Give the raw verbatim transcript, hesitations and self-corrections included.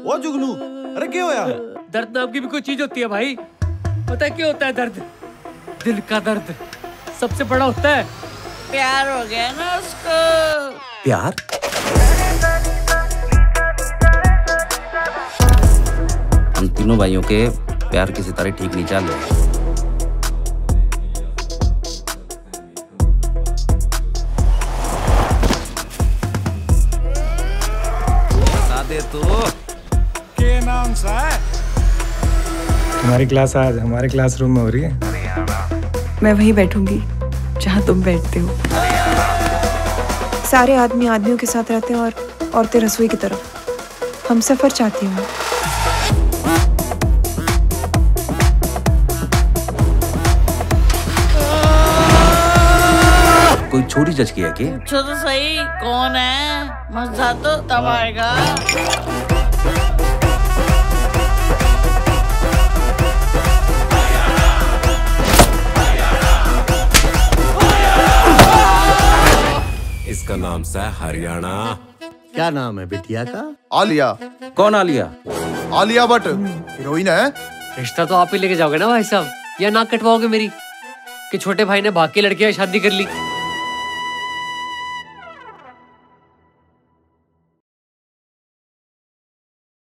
ओ जुगनू, अरे क्या होया? दर्द नाम की भी कोई चीज होती है भाई। पता है क्या होता है दर्द? दिल का दर्द सबसे बड़ा होता है। प्यार हो गया ना उसको। प्यार? हम तीनों भाइयों के प्यार की सितारे ठीक नहीं चल रहे। बता दे तू क्या नाम सा है? तुम्हारी क्लास आज हमारे क्लासरूम में हो रही है। मैं वहीं बैठूंगी जहाँ तुम बैठते हो। सारे आदमी आदमियों के साथ रहते हैं और औरतें रसोई की तरफ। हम सफर चाहती हूँ। कोई छोरी जज किया के? पूछो तो सही कौन है? मजा तो तब आएगा। इसका नाम सा हरियाणा। क्या नाम है बिटिया का? आलिया। कौन आलिया? आलिया भट्ट हीरोइन है। रिश्ता तो आप ही लेके जाओगे ना भाई साहब, या नाक कटवाओगे मेरी कि छोटे भाई ने भाग के लड़कियां शादी कर ली?